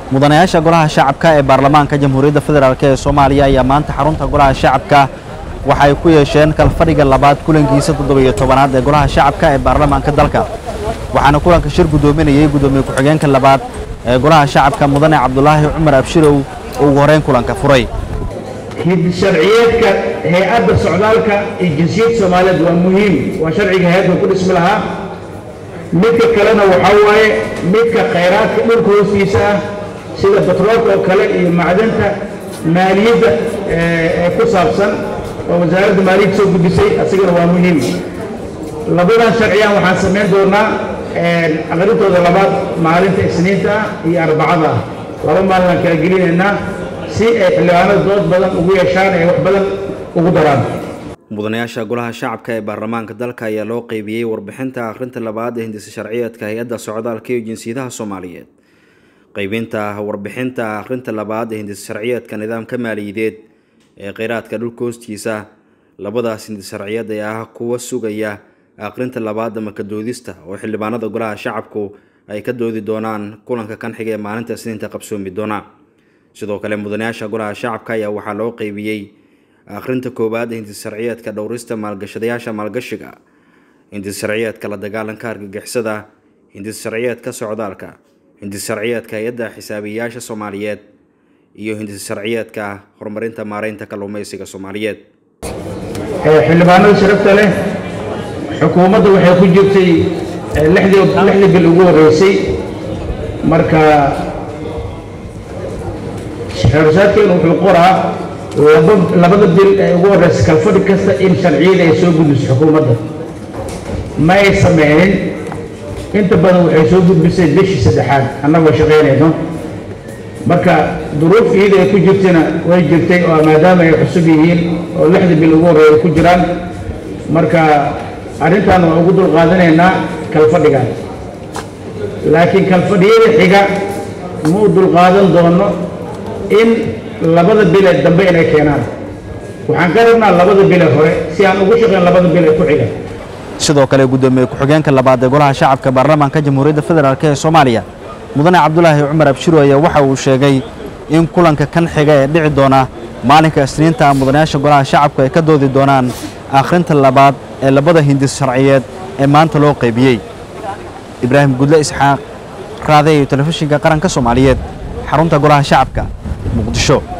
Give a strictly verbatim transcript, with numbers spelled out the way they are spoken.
mudanayaasha golaha shacabka ee baarlamaanka jamhuuriyadda federaalk ee Soomaaliya ayaa maanta xarunta golaha shacabka waxay ku yeesheen kalfadhiga labaad kulankiisa toddoba iyo tobanaad ee golaha shacabka ee baarlamaanka dalka waxaana kulanka shir gudoominayay gudoomiye ku-xigeenka labaad ee golaha shacabka mudane Cabdulaahi Cumar Abshirow oo ugu horeen kulanka furay hidda sharciyeedka hay'adda socdaalka ee jinsiyadda Soomaaliyeed waa muhiim waa sharciga hay'adda ku dhismi lahaa midka kalena waxa waaye midka kheyraadka dhulka hoostiisa sida batroolka oo kale iyo macdanta maaliyadda ee ku saabsan oo wasaaradda maaliyadda soo gudbisay asigana waa muhiim labadan sharciyan waxaan sameyn doonaa aqrintooda labaad maalinta isniinta iyo arbacada laba maalin kala gelinaynaa si ay xildhibaanada dood badan ugu yeeshaan ay wax badan ugu daraan mudanayaasha golaha shacabka ee baarlamaanka dalka ayaa loo qaybiyay warbixinta akhrinta labaad ee hindisa sharciyeedka hay'adda socdaalka iyo jinsiyadaha Soomaaliyeed qaybinta warbixinta akhrinta labaad ee hindisa sharciyeedka nidaamka maaliyadeed ee kheyraadka dhulka hoostiisa labadaas hindisa sharciyeed ayaa ah kuwa sugaya akhrinta labaad ama ka doodista oo xildhibaanada golaha shacabku ay ka doodi doonaan kulanka kan xiga ee maalinta isniinta qabsoomi doona sidoo kale mudanayaasha golaha shacabka ayaa waxaa loo qaybiyay akhrinta koowaad ee hindisa sharciyeedka dhowrista maalgashadayaasha maalgashiga hindisa sharciyeedka la dagaalanka argagixisada hindisa sharciyeedka socdaalka hindisa sharciyeedka hay'adda xisaabiyaasha Soomaaliyeed iyo hindisa sharciyeedka horumarinta maareynta kalluumaysiga Soomaaliyeed xildhibaanada sharafta leh xukuumadda waxay ku jirtay lixdii lixdii bil ugu horeysay marka xeersaadkeenu wuxuu qoraa labada bil ee ugu horeysay kalfadhi kasta in sharciyada ay soo gudbiso xukuumadda ma ay sameeyeen inta badan waxay soo gudbisay bishii saddexaad annagoo shaqeynayno marka duruuf iyada ay ku jirtayna way jirtay oo maadaama ay cusub yihiin oo lixda bil ugu horeeyay ku jiraan marka arrintan waa ugu dulqaadanaynaa kalfadhigan laakiin kalfadhiyada xiga ma u dulqaadan doono in labada bil ee dambe inay keenaan waxaan ka rabnaa labada bil ee hore si aan ugu shaqeyn labada bil ee ku xiga sidoo kale gudoomiye ku-xigeenka labaad ee golaha shacabka baarlamaanka jamhuuriyadda federaalk ee Soomaaliya mudane Cabdulaahi Cumar Abshirow ayaa waxa uu sheegay in kulanka kan xiga ee dhici doona maalinka isniinta mudanayaasha golaha shacabka ay ka doodi doonaan akhrinta labaad ee labada hindis sharciyeed ee maanta loo qaybiyay Ibraahim Gudle Isxaaq raadiyo telefishinka qaranka Soomaaliyeed xarunta golaha shacabka Muqdisho.